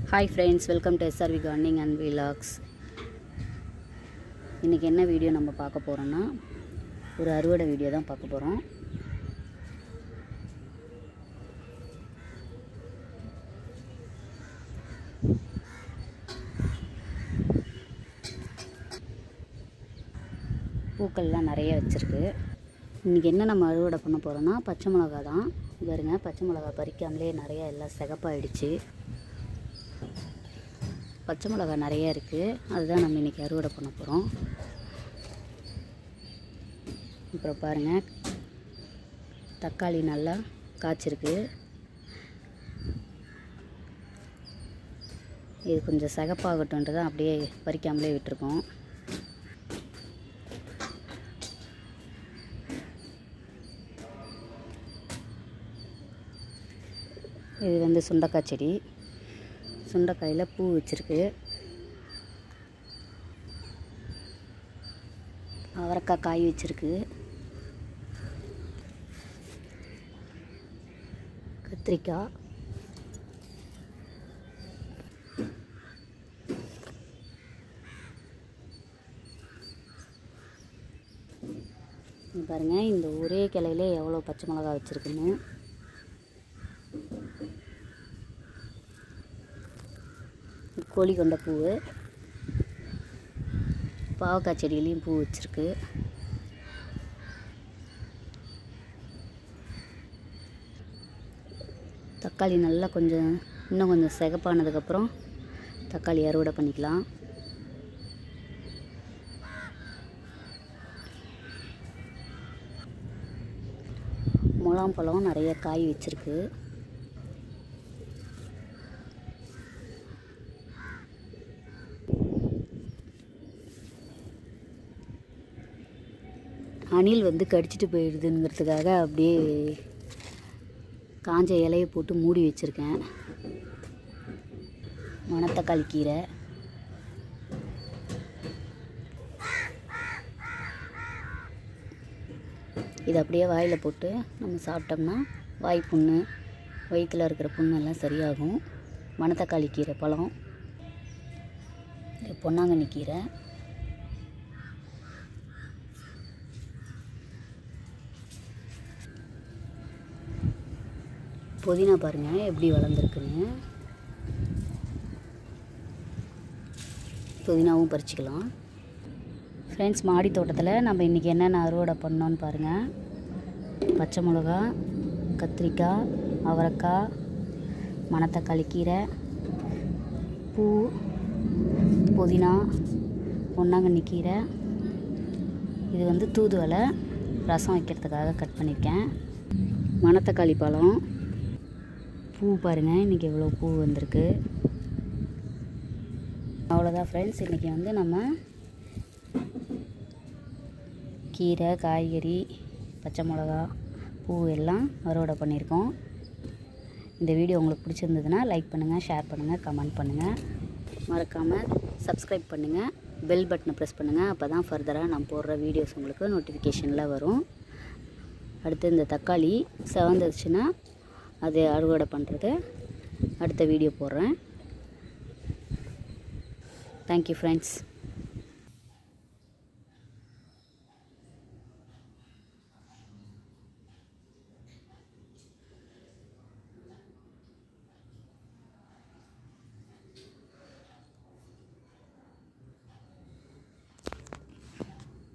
Hi friends, welcome to SRV Gardening and Vlogs. இன்னைக்கு என்ன video நம்ம பார்க்க போறோம்னா ஒரு அறுவடை வீடியோ தான் பார்க்க போறோம். பூக்கள்லாம் நிறைய வச்சிருக்கு. இன்னைக்கு என்ன நம்ம அறுவடை பண்ண போறோம்னா பச்சை மிளகாய் தான். பாருங்க, பச்சை மிளகாய் பறிக்காமலே நிறைய எல்லாம் சிகப்பாயிடுச்சு. பச்சை மிளகாய் நிறைய இருக்குது, அதுதான் நம்ம இன்றைக்கி அறுவடை பண்ண போகிறோம். அப்புறம் பாருங்கள், தக்காளி நல்லா காய்ச்சிருக்கு. இது கொஞ்சம் சிகப்பாகட்டும்ன்றது அப்படியே பறிக்காமலே விட்டுருக்கோம். இது வந்து சுண்டைக்காய் செடி. சுண்டைக்காயில் பூ வச்சிருக்கு. அவரைக்காய் காய் வச்சிருக்கு. கத்திரிக்காய், பாருங்க, இந்த ஒரே கிளையிலே எவ்வளோ பச்சை மிளகாய் வச்சிருக்குன்னு. கோழி கொண்ட பூ, பாவக்காய் செடியிலையும் பூ வச்சிருக்கு. தக்காளி நல்லா இன்னும் கொஞ்சம் சிகப்பானதுக்கப்புறம் தக்காளி அறுவடை பண்ணிக்கலாம். முலாம்பழம் நிறைய காய் வச்சிருக்கு. அணில் வந்து கடிச்சிட்டு போயிடுதுங்கிறதுக்காக அப்படியே காஞ்ச இலையை போட்டு மூடி வச்சுருக்கேன். மணத்தக்காளி கீரை, இது அப்படியே வாயில் போட்டு நம்ம சாப்பிட்டோம்னா வாய் புண்ணு, வயிற்றில் இருக்கிற புண்ணெல்லாம் சரியாகும். மணத்தக்காளி கீரை பழம், பொன்னாங்கண்ணி கீரை, புதினா பாருங்கள் எப்படி வளர்ந்துருக்குன்னு. புதினாவும் பறிச்சிக்கலாம். ஃப்ரெண்ட்ஸ், மாடி தோட்டத்தில் நம்ம இன்றைக்கி என்னென்ன அறுவடை பண்ணோன்னு பாருங்கள். பச்சை மிளகா, கத்திரிக்காய், அவரைக்காய், மணத்தக்காளி கீரை, பூ, புதினா, பொன்னாங்கண்ணி கீரை. இது வந்து தூதுவளை ரசம் வைக்கிறதுக்காக கட் பண்ணியிருக்கேன். மணத்தக்காளி பழம், பூ பாருங்கள், இன்றைக்கி எவ்வளோ பூ வந்திருக்கு. அவ்வளோதான் ஃப்ரெண்ட்ஸ், இன்றைக்கி வந்து நம்ம கீரை, காய்கறி, பச்சை மிளகா, பூ எல்லாம் அறுவடை பண்ணியிருக்கோம். இந்த வீடியோ உங்களுக்கு பிடிச்சிருந்ததுன்னா லைக் பண்ணுங்கள், ஷேர் பண்ணுங்கள், கமெண்ட் பண்ணுங்கள். மறக்காமல் சப்ஸ்கிரைப் பண்ணுங்கள், பெல் பட்டனை ப்ரெஸ் பண்ணுங்கள். அப்போ தான் ஃபர்தராக நான் போடுற வீடியோஸ் உங்களுக்கு நோட்டிஃபிகேஷனில் வரும். அடுத்து இந்த தக்காளி செவந்துருச்சுன்னா அது அறுவடை பண்ணுறது அடுத்த வீடியோ போடுறேன். Thank you friends.